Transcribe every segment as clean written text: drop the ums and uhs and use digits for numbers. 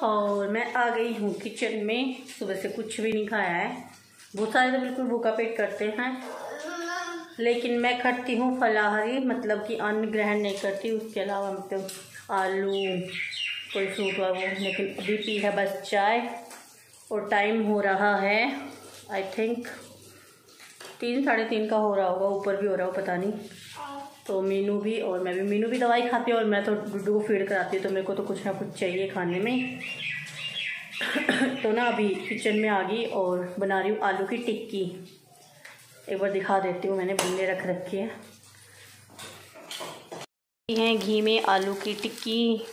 और मैं आ गई हूँ किचन में। सुबह से कुछ भी नहीं खाया है। बहुत सारे तो बिल्कुल भूखा पेट करते हैं, लेकिन मैं करती हूँ फलाहारी, मतलब कि अन्न ग्रहण नहीं करती। उसके अलावा मतलब आलू, कोई फ्रूट हुआ वो। लेकिन अभी पी है बस चाय। और टाइम हो रहा है आई थिंक 3 साढ़े 3 का हो रहा होगा, ऊपर भी हो रहा हो पता नहीं। तो मीनू भी और मैं भी, मीनू भी दवाई खाती है और मैं तो गुड्डू को फीड कराती हूँ, तो मेरे को तो कुछ ना कुछ चाहिए खाने में। तो ना अभी किचन में आ गई और बना रही हूँ आलू की टिक्की। एक बार दिखा देती हूँ, मैंने बनने रख रखी है। घी में आलू की टिक्की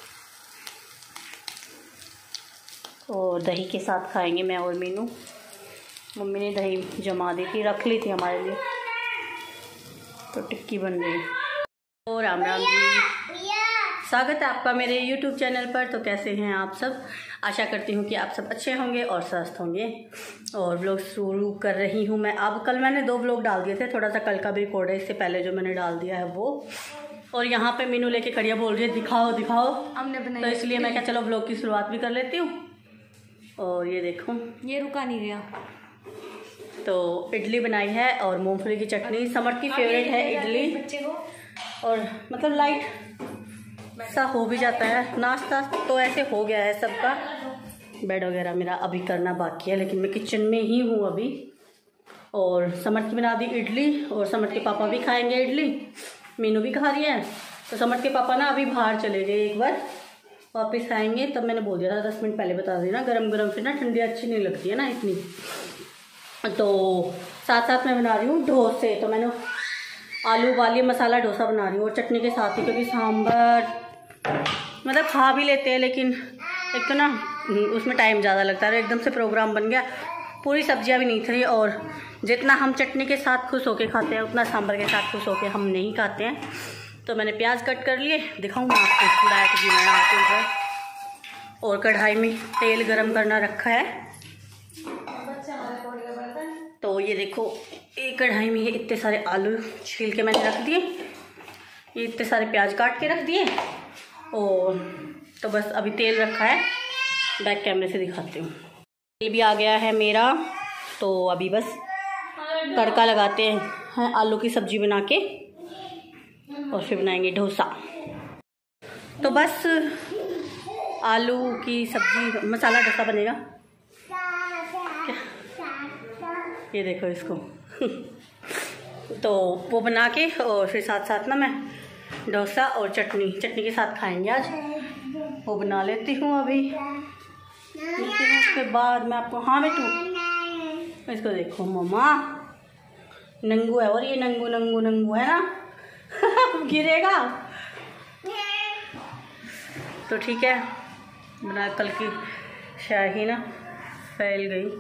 और दही के साथ खाएंगे मैं और मीनू। मम्मी ने दही जमा दी थी, रख ली थी हमारे लिए, तो टिक्की बन गई। और राम राम जी, स्वागत है आपका मेरे YouTube चैनल पर। तो कैसे हैं आप सब? आशा करती हूँ कि आप सब अच्छे होंगे और स्वस्थ होंगे। और व्लॉग शुरू कर रही हूँ मैं अब। कल मैंने 2 व्लॉग डाल दिए थे, थोड़ा सा कल का भी रिकॉर्ड है, इससे पहले जो मैंने डाल दिया है वो। और यहाँ पे मीनू लेके खड़िया बोल रही है दिखाओ दिखाओ, हमने बनाई। तो इसलिए मैं क्या चलो व्लॉग की शुरुआत भी कर लेती हूँ। और ये देखो, ये रुका नहीं गया। तो इडली बनाई है और मूंगफली की चटनी। समर की फेवरेट है इडली, बच्चे को। और मतलब लाइट सा हो भी जाता है नाश्ता, तो ऐसे हो गया है सबका। बेड वगैरह मेरा अभी करना बाकी है, लेकिन मैं किचन में ही हूँ अभी। और समर की बना दी इडली, और समर के पापा भी खाएंगे इडली, मीनू भी खा रही है। तो समर के पापा ना अभी बाहर चले गए, एक बार वापस आएंगे। तब मैंने बोल दिया था 10 मिनट पहले बता देना, गरम गरम फिर ना ठंडी अच्छी नहीं लगती है ना इतनी। तो साथ साथ मैं बना रही हूँ डोसे। तो मैंने आलू वाली मसाला डोसा बना रही हूँ और चटनी के साथ ही, क्योंकि सांभर मतलब खा भी लेते हैं, लेकिन एक तो ना उसमें टाइम ज़्यादा लगता है। एकदम से प्रोग्राम बन गया, पूरी सब्जियां भी नहीं थी। और जितना हम चटनी के साथ खुश होके खाते हैं, उतना सांभर के साथ खुश होके हम नहीं खाते हैं। तो मैंने प्याज कट कर लिए, दिखाऊंगा आपको डायरेक्ट जी मैं आपको। और कढ़ाई में तेल गरम करना रखा है। तो ये देखो, एक कढ़ाई में ये इतने सारे आलू छील के मैंने रख दिए, ये इतने सारे प्याज काट के रख दिए। और तो बस अभी तेल रखा है, बैक कैमरे से दिखाती हूँ। तेल भी आ गया है मेरा, तो अभी बस तड़का लगाते हैं आलू की सब्जी बना के, और फिर बनाएंगे डोसा। तो बस आलू की सब्जी मसाला डोसा बनेगा। ये देखो इसको। तो वो बना के और फिर साथ साथ ना मैं डोसा और चटनी के साथ खाएंगे आज। वो बना लेती हूँ अभी, उसके बाद मैं आपको। हाँ बेटू, इसको देखो मम्मा, नंगू है और ये नंगू है ना। गिरेगा तो ठीक है, बना। कल की शाही ना फैल गई।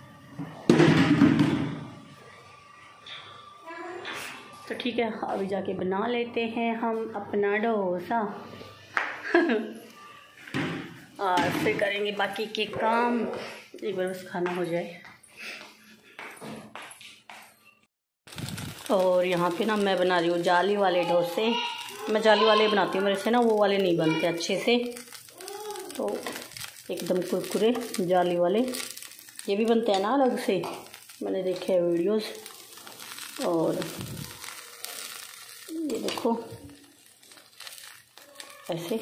तो ठीक है, अभी जाके बना लेते हैं हम अपना डोसा। और फिर करेंगे बाकी के काम, एक बार बस खाना हो जाए। और यहाँ पे ना मैं बना रही हूँ जाली वाले डोसे। मैं जाली वाले बनाती हूँ, मेरे से ना वो वाले नहीं बनते अच्छे से। तो एकदम कुरकुरे जाली वाले ये भी बनते हैं ना अलग से, मैंने देखे हैं वीडियोस। और ये देखो ऐसे,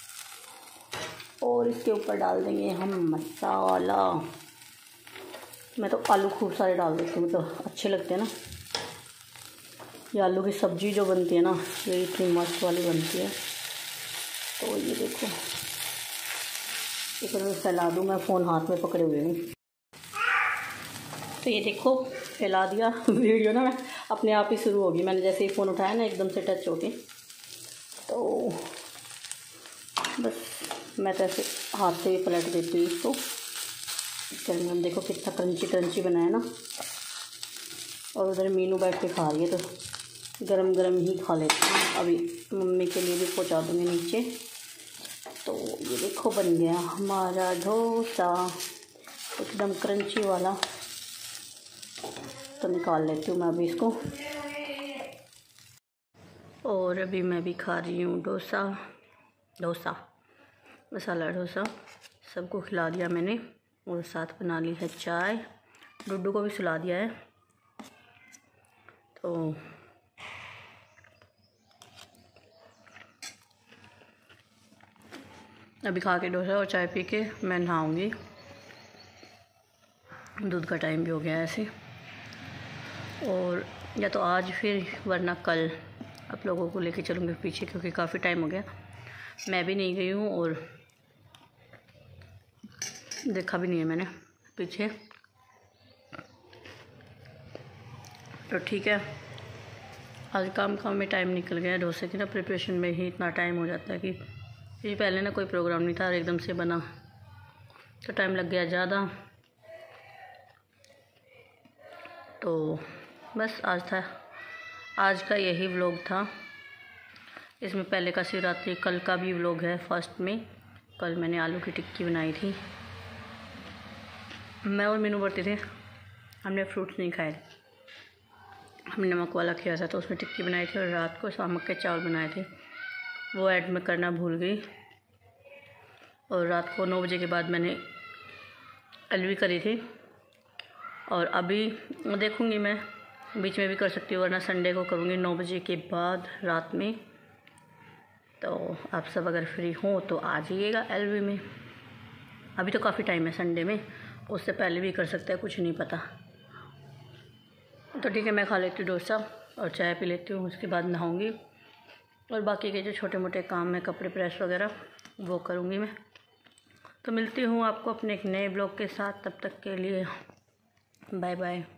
और इसके ऊपर डाल देंगे हम मसाला। मैं तो आलू खूब सारे डाल देती हूँ, मतलब अच्छे लगते हैं ना। ये आलू की सब्ज़ी जो बनती है ना, ये इतनी मस्त वाली बनती है। तो ये देखो, एक बार मैं फैला दूँ, मैं फ़ोन हाथ में पकड़े हुए हूँ। तो ये देखो फैला दिया। वीडियो ना अपने आप ही शुरू होगी, मैंने जैसे ही फ़ोन उठाया ना एकदम से टच हो गई। तो बस मैं तो ऐसे हाथ से ही पलट देती हूँ इसको। हम देखो कितना क्रंची बनाया ना। और उधर मीनू बैठ के खा रही है, तो गरम गरम ही खा लेते हैं। अभी मम्मी के लिए भी पहुँचा दूँगी नीचे। तो ये देखो बन गया हमारा डोसा, एकदम क्रंची वाला। तो निकाल लेती हूँ मैं अभी इसको। और अभी मैं भी खा रही हूँ डोसा मसाला डोसा सबको खिला दिया मैंने और साथ बना ली है चाय। डुड्डू को भी सुला दिया है। तो अभी खा के डोसा और चाय पी के मैं नहाऊंगी। दूध का टाइम भी हो गया है ऐसे। और या तो आज फिर वरना कल आप लोगों को लेके चलूँगी पीछे, क्योंकि काफ़ी टाइम हो गया मैं भी नहीं गई हूँ और देखा भी नहीं है मैंने पीछे। तो ठीक है, आज काम में टाइम निकल गया। डोसे की ना प्रिपरेशन में ही इतना टाइम हो जाता है कि ये पहले ना कोई प्रोग्राम नहीं था और एकदम से बना तो टाइम लग गया ज़्यादा। तो बस आज का यही व्लॉग था। इसमें पहले का शिवरात्रि, कल का भी व्लॉग है। फर्स्ट में कल मैंने आलू की टिक्की बनाई थी। मैं और मीनू बढ़ते थे, हमने फ्रूट्स नहीं खाए थे, हमने नमक वाला किया था तो उसमें टिक्की बनाई थी। और रात को सामक के चावल बनाए थे, वो ऐड में करना भूल गई। और रात को 9 बजे के बाद मैंने अलवी करी थी। और अभी देखूँगी, मैं बीच में भी कर सकती हूँ वरना संडे को करूँगी 9 बजे के बाद रात में। तो आप सब अगर फ्री हो तो आ जाइएगा एलवी में। अभी तो काफ़ी टाइम है संडे में, उससे पहले भी कर सकते हैं, कुछ नहीं पता। तो ठीक है, मैं खा लेती हूँ डोसा और चाय पी लेती हूँ, उसके बाद नहाऊंगी और बाकी के जो छोटे मोटे काम है, कपड़े प्रेस वगैरह, वो करूँगी मैं। तो मिलती हूँ आपको अपने एक नए ब्लॉग के साथ। तब तक के लिए बाय बाय।